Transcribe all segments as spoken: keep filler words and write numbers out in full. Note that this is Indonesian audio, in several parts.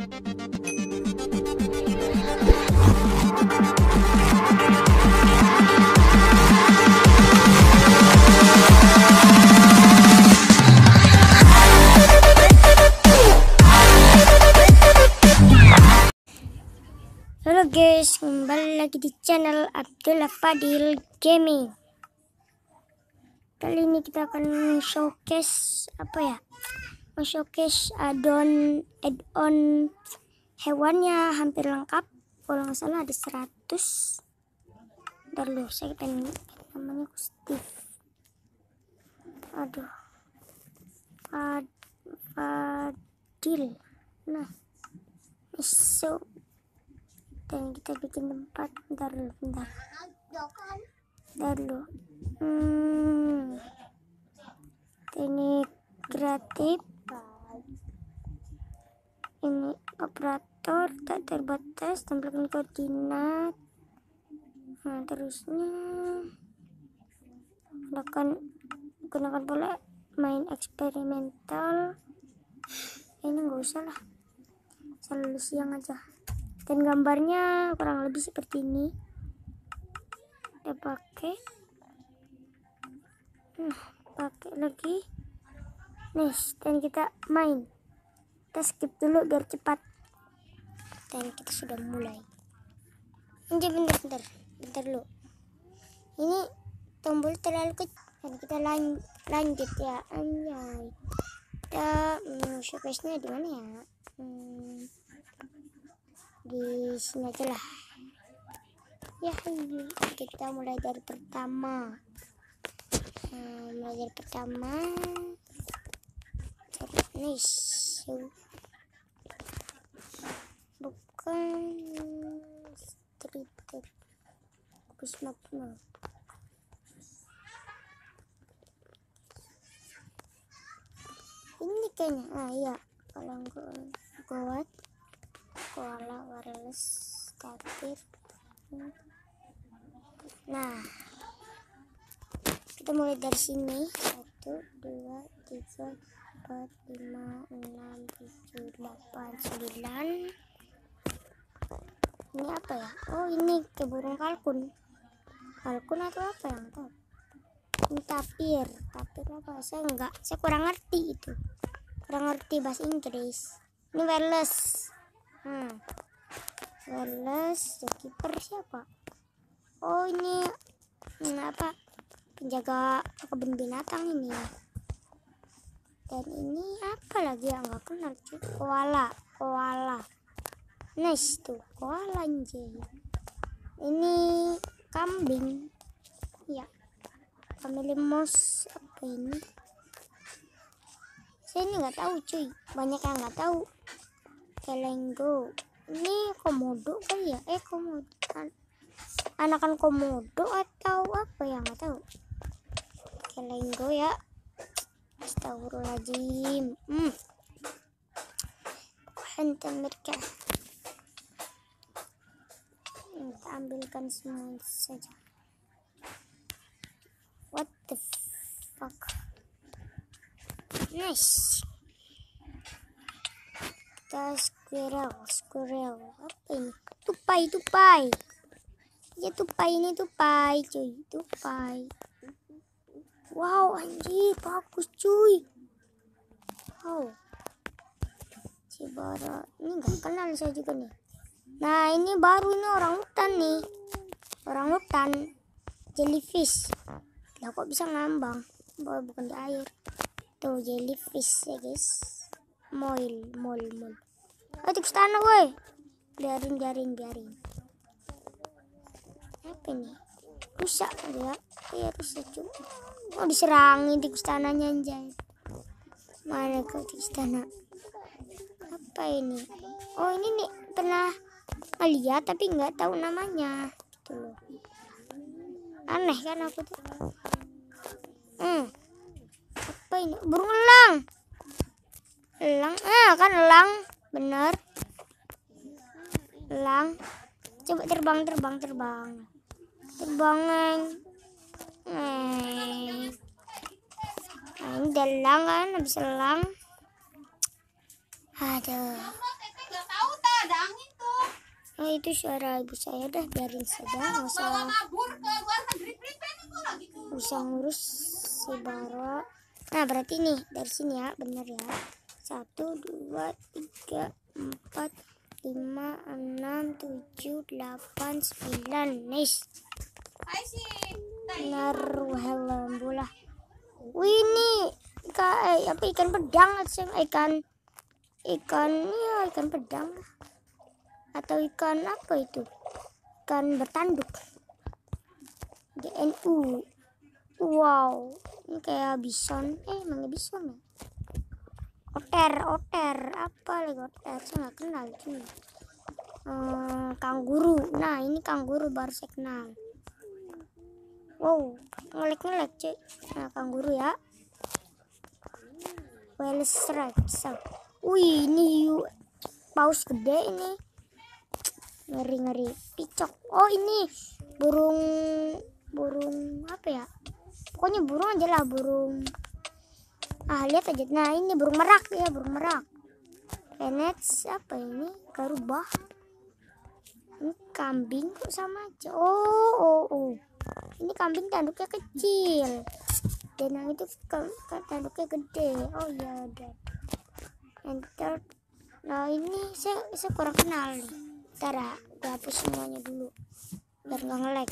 Halo guys, kembali lagi di channel Abdullah Fadil Gaming. Kali ini kita akan showcase apa ya? Showcase add-on add-on hewannya hampir lengkap. Kalau nggak salah ada seratus. Ntar dulu, saya kan namanya Steve. Aduh, Fad Fadil. Nah, so dan kita bikin tempat. Bentar dulu, bentar bentar dulu hmm. Teknik kreatif, ini operator tak terbatas, tampilkan koordinat. Nah, terusnya gunakan gunakan pola main eksperimental. Ini nggak usah lah, selalu siang aja. Dan gambarnya kurang lebih seperti ini. Kita pakai nah, pakai lagi nih, dan kita main. Kita skip dulu biar cepat. Dan kita sudah mulai. Bentar, bentar, bentar, bentar dulu. Ini tombol terlalu kecil. Dan kita lan lanjut ya. Anjay. Kita hmm, showcase-nya di mana ya? Hmm, di sini aja lah ya. Kita mulai dari pertama. Nah, mulai dari pertama nice, bukan stripter bagus banget. Ini kayaknya, ah iya, kalau kuat koala wireless statif. Nah, kita mulai dari sini. Satu, dua, tiga, empat, lima, enam, tujuh, delapan, sembilan. Ini apa ya? Oh, ini ke burung kalkun. Kalkun atau apa yang tahu? Ini tapir. Tapir apa? Saya enggak. Saya kurang ngerti itu. Kurang ngerti bahasa Inggris. Ini wireless. Hmm. Wireless, zookeeper siapa? Oh, ini hmm, apa? Penjaga kebun binatang ini. Dan ini apa lagi yang nggak kenal? Koala, koala. Nice tuh, koala anjing. Ini kambing. Ya. Family mouse apa ini? Saya ini nggak tahu cuy. Banyak yang nggak tahu. Kelengo. Ini komodo kali ya? Eh komodo. Anakan komodo atau apa ya, nggak tahu. Kelengo ya. Astagfirullahaladzim. Hmm. Hantar mereka. Kita ambilkan semua saja. What the fuck? Nice. Kita squirrel, squirrel. Apa ini? Tupai, tupai. Ya tupai, ini tupai cuy, tupai. Wow, anjir, bagus cuy. Wow. Si bara, ini nggak kenal saya juga nih. Nah, ini baru, ini orang hutan nih. Orang hutan. Jellyfish. Lah kok bisa ngambang? Bukan di air. Tuh jellyfish ya guys. Moil, mol, mol. Oh, tikus tanah woi. Biarin, biarin, biarin. Apa ini? Rusak ya? Iya rusak cuy. Oh, diserangin tikus tanahnya anjay. Mana kau tikus tanah? Apa ini? Oh, ini nih pernah lihat tapi nggak tahu namanya. Gitu loh. Aneh kan aku tuh. Hmm. Apa ini? Burung elang. Elang. Ah, kan elang. Bener. Elang. Coba terbang, terbang, terbang. Terbang. Eh. Nah, ini elang kan, habis elang. Aduh. Oh itu suara ibu saya, dah biarin saja, nggak usah nggak usah ngurus si Bara. Nah berarti nih dari sini ya, bener ya, satu dua tiga empat lima enam tujuh delapan sembilan. Nice. Naruh bola. Wih ini ikan, eh, apa ikan pedang atau ikan ikan ya ikan pedang atau ikan apa itu, ikan bertanduk G N U. Wow ini kayak bison, eh emangnya bison ya, oter oter apa lagi oter, saya nggak kenal cuy. Hmm, kangguru, nah ini kangguru baru saya kenal. Wow ngelek-ngelek cuy. Nah kangguru ya, Velociraptor. Wih ini paus gede ini, ngeri-ngeri. Picok, oh ini burung burung apa ya, pokoknya burung aja lah, burung ah lihat aja. Nah ini burung merak ya, burung merak. Penets apa ini, garubah. Ini kambing kok sama aja. Oh oh oh ini kambing tanduknya kecil dan yang itu tanduknya gede. Oh iya ada enter. Nah ini saya, saya kurang kenal nih. Ntar ya, gue hapus semuanya dulu biar nggak nge-lag.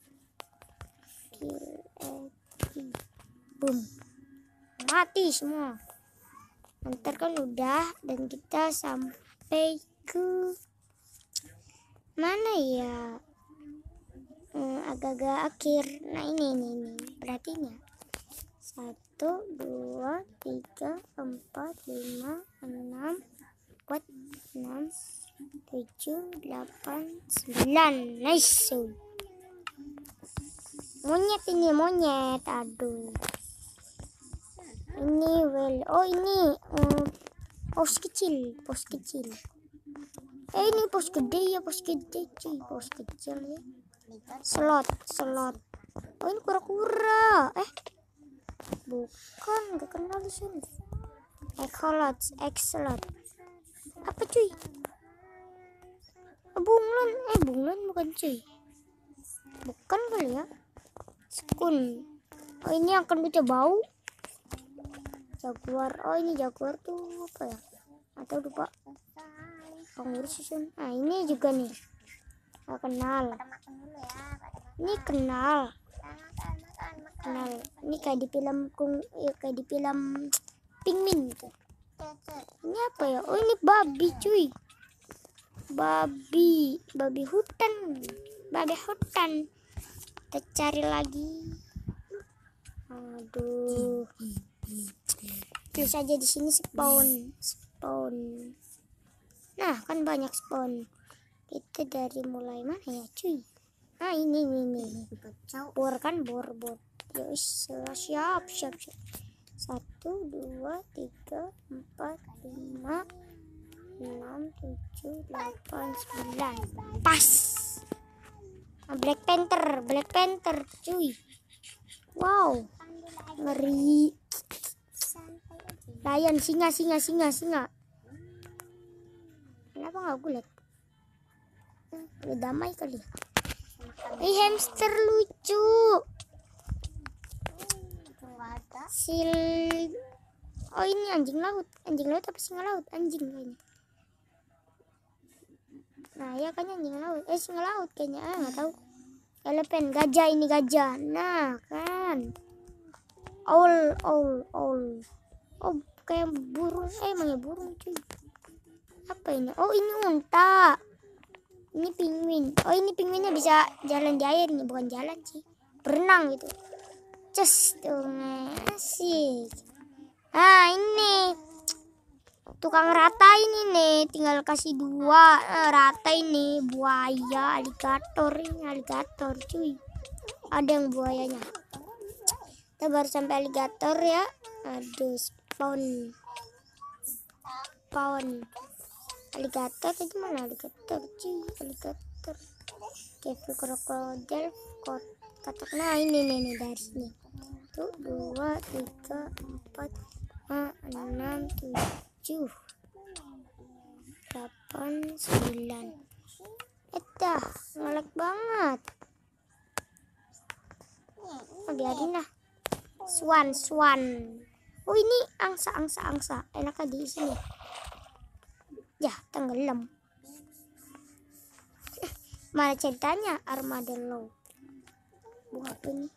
Kill eh, boom, mati semua. Ntar kan udah, dan kita sampai ke mana ya, hmm, agak-agak akhir. Nah ini ini ini perhatiin ya, satu dua tiga empat lima enam empat enam tujuh delapan sembilan. Nice. Monyet ini monyet, aduh ini well, oh ini um, pos kecil, pos kecil. Eh ini pos gede ya, pos gede cuy, pos kecil ya. Slot, slot. Oh ini kura-kura. Eh bukan, gak kenal di sini. Echolot, exolot. Apa cuy? Bunglon, eh bunglon bukan cuy. Bukan kali ya. Skun. Oh ini akan bisa bau. Jaguar. Oh ini jaguar tuh apa ya? Atau lupa. Kangguru susun. Nah ini juga nih. Gak kenal. Ini kenal. Kenal. Ini kayak di film kung, ya, kayak di film Pikmin gitu. Ini apa ya? Oh ini babi cuy. Babi, babi hutan. Babi hutan. Kita cari lagi. Aduh. Terus aja di sini spawn, spawn. Nah, kan banyak spawn. Kita dari mulai mana ya, cuy? Nah, ini ini ini. Bor kan, bor bor. Yus, siap, siap, siap. Satu, dua, tiga, empat, lima, enam, tujuh, delapan, sembilan. Pas. Black Panther, Black Panther, cuy. Wow, ngeri. Lion, singa, singa, singa, singa. Kenapa nggak gue lihat? Udah damai kali. Ih, hamster lucu. Sil. Oh ini anjing laut, anjing laut apa singa laut? Anjing kayaknya. Nah ya kan anjing laut, eh singa laut kayaknya, ah nggak tahu. Elephant, gajah ini gajah. Nah kan. Owl, owl, owl. Oh kayak burung, eh emangnya burung cuy. Apa ini? Oh ini unta. Ini penguin. Oh ini penguinnya bisa jalan di air, ini bukan jalan sih, berenang gitu. Cus tuh asik. Nah ini tukang rata ini nih, tinggal kasih dua. Nah, rata ini buaya, aligator, ini aligator cuy. Ada yang buayanya. Kita baru sampai aligator ya. Aduh, spawn spawn aligator itu mana, aligator cuy, aligator. Oke, krokodil, katak. Nah ini nih, nih dari sini. Tuh dua tiga empat enam tujuh delapan sembilan. dah, ngelag banget. Oh, biarin lah. Swan, swan. Oh, ini angsa, angsa, angsa. Enak di sini. Ya, tenggelam. Mana ceritanya armadillo? Buah apa ini?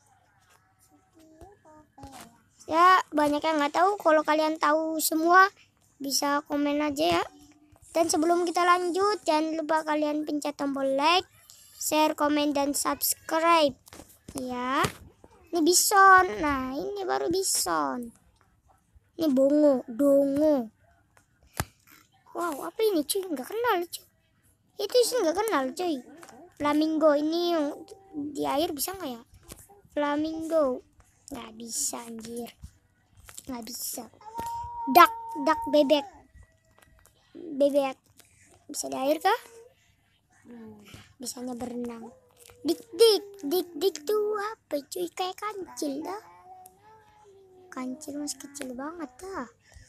Ya, banyak yang nggak tahu. Kalau kalian tahu semua, bisa komen aja ya. Dan sebelum kita lanjut, jangan lupa kalian pencet tombol like, share, komen, dan subscribe. Ya. Ini bison. Nah, ini baru bison. Ini bongo, dongo. Wow, apa ini cuy? Nggak kenal cuy. Itu sih nggak kenal cuy. Flamingo ini yang di air bisa nggak ya? Flamingo. Nggak bisa anjir. Nggak bisa. Duck, duck bebek. Bebek. Bisa di air kah? Bisanya berenang. Dik dik, dik dik tuh apa cuy? Kayak kancil dah. Kancil masih kecil banget dah.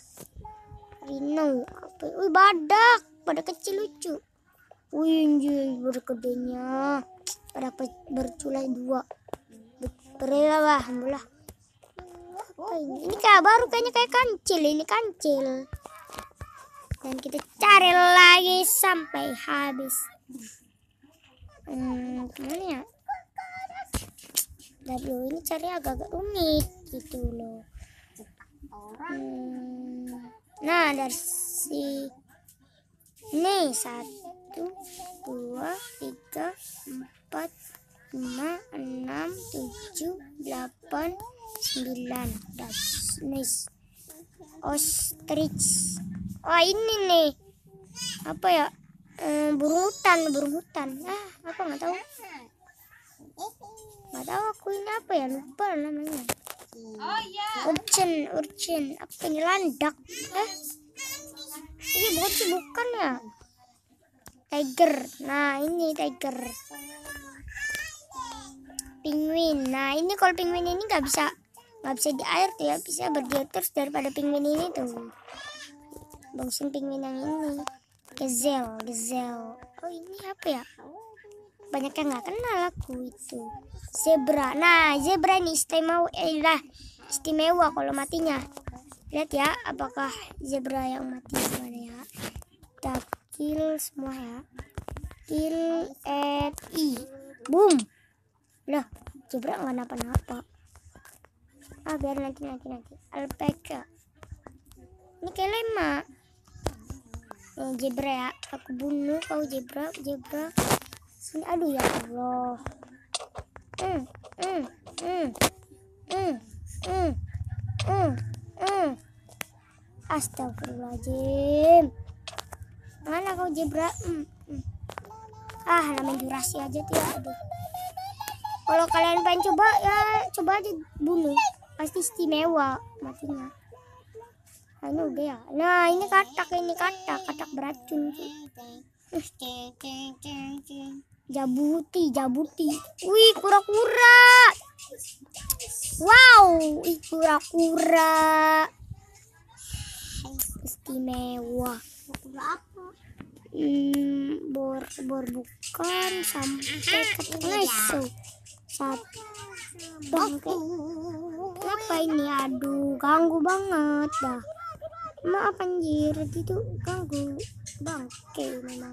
Rino, apa? Wih, badak, badak kecil lucu. Wih, anjir, berkedenya. Dapat berculai dua. Berilah, alhamdulillah. Apa ini? Ini kayak baru kayaknya kayak kancil, ini kancil. Dan kita cari lagi sampai habis. Hmm, gimana ya? W ini cari agak-agak rumit gitu loh. Hmm, nah dari si ini satu, dua, tiga, empat, lima, enam, tujuh, delapan, sembilan. Das, nis, ostrich. Oh ini nih, apa ya? Hmm, burung hutan, burung hutan. Ah, apa nggak tahu? Nggak tahu aku ini apa ya, lupa namanya. Oh iya. Urchin, urchin. Apa ini, landak? Eh, ini bukan bukan ya? Tiger. Nah ini tiger. Penguin. Nah ini kalau penguin ini nggak bisa nggak bisa di air tuh ya, bisa berdiri terus daripada penguin ini tuh. Bagusin penguin yang ini. Gazelle, gazelle. Oh ini apa ya? Banyak yang nggak kenal aku itu. Zebra. Nah zebra ini istimewa, eh, lah, istimewa kalau matinya. Lihat ya, apakah zebra yang mati gimana ya? Kita kill semua ya. Kill at i. Boom. Loh, zebra nggak napa-napa. Ah biar nanti nanti nanti. Alpaca. Ini kayak lemak. Nih zebra ya, aku bunuh kau zebra, zebra. Sini, aduh ya Allah. Hmm, hmm, hmm, hmm, hmm, hmm, hmm. Astagfirullahaladzim. Mana kau zebra? Hmm, hmm. Ah, namanya durasi aja tuh ya. Aduh. Kalau kalian pengen coba ya, coba aja bunuh. Pasti istimewa matinya. Nah, ini udah ya. Nah ini katak, ini katak, katak beracun tuh. Jabuti, jabuti. Wih, kura-kura. Wow, ih kura-kura. Istimewa. Hmm, bor, bor bukan sampai ke ngeso. Satu. Bangke. Kenapa ini? Aduh, ganggu banget dah. Maaf anjir, itu ganggu bangke memang.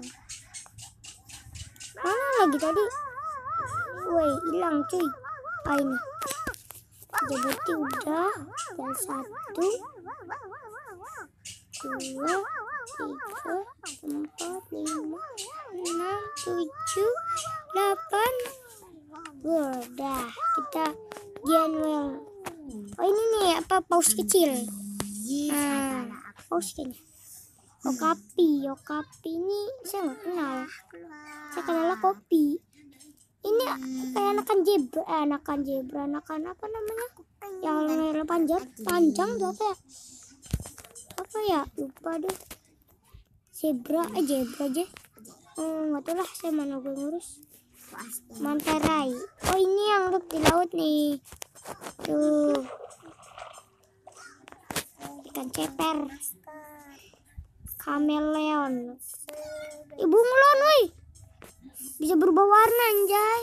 Mana lagi tadi? Woi, hilang cuy. Ah ini. Jabuti udah. Dan satu, dua, tiga, empat, lima, enam, tujuh, delapan. Udah, kita Genwell. Oh ini nih apa, paus kecil. Nah, paus kayaknya. Okapi, Okapi ini saya nggak kenal. Saya kenal kopi. Ini kayak anakan zebra, eh, anakan zebra, anakan apa namanya? Yang leher panjang, panjang tuh apa ya? Apa ya? Lupa deh. Zebra, eh zebra aja. Oh, nggak tahu lah, saya mana gue ngurus. Mantarai. Oh ini yang hidup di laut nih. Tuh. Ikan ceper. Kameleon. Ibu ngelon woi. Bisa berubah warna anjay.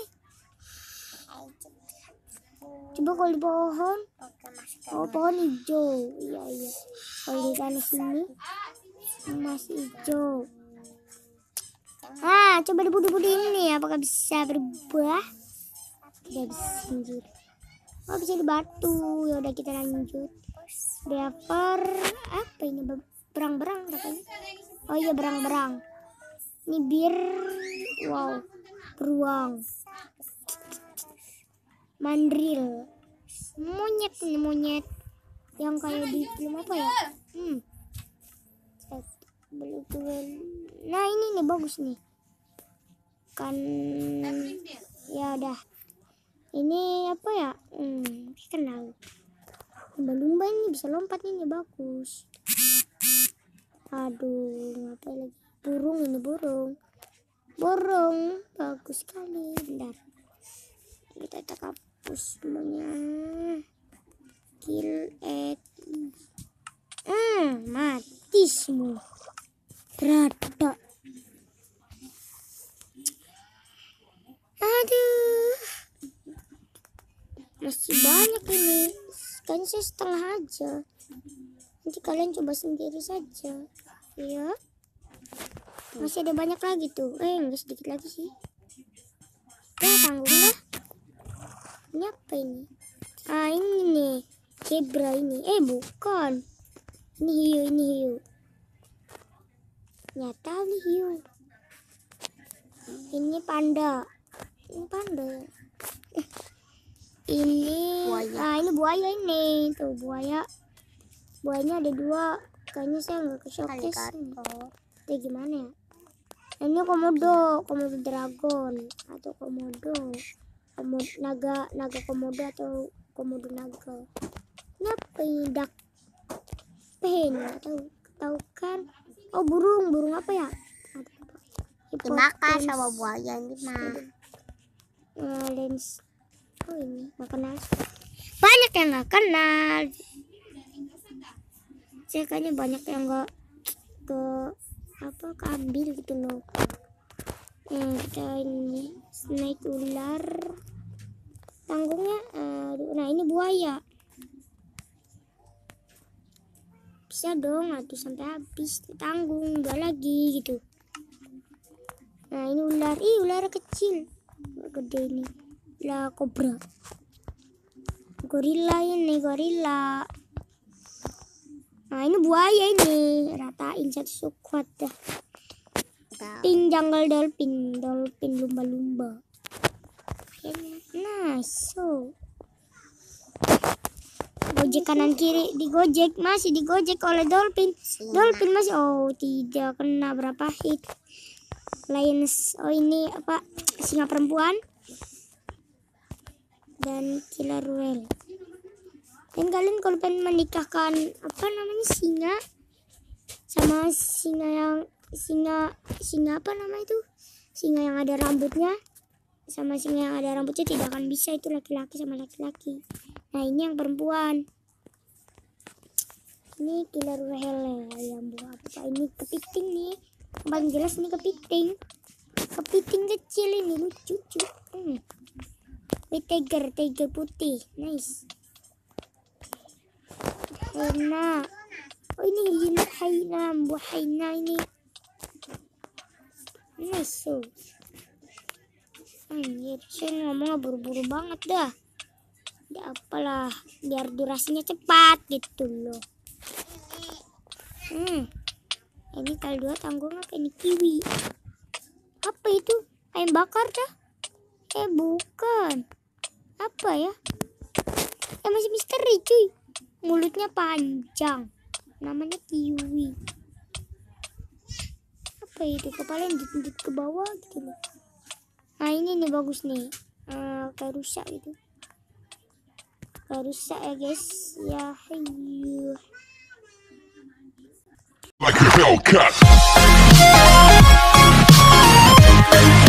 Coba kalau di pohon. Oh pohon hijau. Iya iya. Kalau di sana sini masih hijau. Ah coba di budi-budi ini apakah bisa berubah? Tidak bisa anjir. Oh bisa di batu. Ya udah kita lanjut. Beaver apa ini? Berang-berang katanya. Oh iya berang-berang. Ini bir. Wow. Beruang. Mandril. Monyet ini monyet. Yang kayak di film apa ya? Hmm. Nah ini nih bagus nih. Kan ya udah. Ini apa ya? Hmm, kenal. Lumba-lumba ini bisa lompat ini bagus. Aduh, apa lagi? Burung ini burung. Burung bagus sekali. Bentar. Kita tak hapus semuanya. Kill it. Hmm, mati semua. Rata. Aduh. Masih banyak ini. Kayaknya saya setengah aja. Nanti kalian coba sendiri saja. Ya. Masih ada banyak lagi tuh. Eh, enggak sedikit lagi sih. Ya, tanggung dah. Ini apa ini? Ah, ini nih. Zebra ini. Eh, bukan. Ini hiu, ini hiu. Nyata nih hiu. Ini panda. Ini panda. Ini buaya. Ah, ini buaya ini. Tuh, buaya. Buayanya ada dua. Kayaknya saya nggak ke showcase. Kayak gimana ya? Ini komodo, komodo dragon atau komodo, komodo naga, naga komodo atau komodo naga. Ini apa ini? Duck pen, tahu tahu kan? Oh burung, burung apa ya? Dimakan sama buaya ini mah. Uh, lens. Oh ini nggak kenal. Banyak yang nggak kenal. Saya kayaknya banyak yang nggak ke apa keambil gitu loh. Hmm, kita ini snake ular tanggungnya. Aduh, nah ini buaya bisa dong aduh sampai habis tanggung dua lagi gitu. Nah ini ular, ih ular kecil gede ini lah kobra. Gorila ini gorila. Nah ini buaya ini ratain satu squad dah. Pink jungle dolphin, dolphin lumba-lumba. Nice. So gojek kanan kiri digojek, masih digojek oleh dolphin. Dolphin masih oh tidak kena berapa hit. Lions oh ini apa singa perempuan dan killer whale. Dan kalian kalau pengen menikahkan apa namanya singa sama singa yang singa singa apa nama itu singa yang ada rambutnya sama singa yang ada rambutnya tidak akan bisa, itu laki-laki sama laki-laki. Nah ini yang perempuan. Ini killer whale yang buah apa ini kepiting nih. Paling jelas ini kepiting. Kepiting kecil ini lucu cuy. Hmm. Ini tiger, tiger putih. Nice. Haina. Oh ini hiena, haina, buah haina ini. Nice. So. Anjir, saya ngomong buru-buru banget dah. Ya apalah, biar durasinya cepat gitu loh. Hmm. Ini kali dua tanggung apa ini kiwi? Apa itu? Ayam bakar dah? Eh bukan. Apa ya? Ya masih misteri cuy. Mulutnya panjang. Namanya kiwi. Apa itu? Kepala yang ditunduk ke bawah gitu loh. Nah ini nih bagus nih. Uh, kayak rusak gitu. Kayak rusak ya guys. Ya hayu. Like a Hellcat.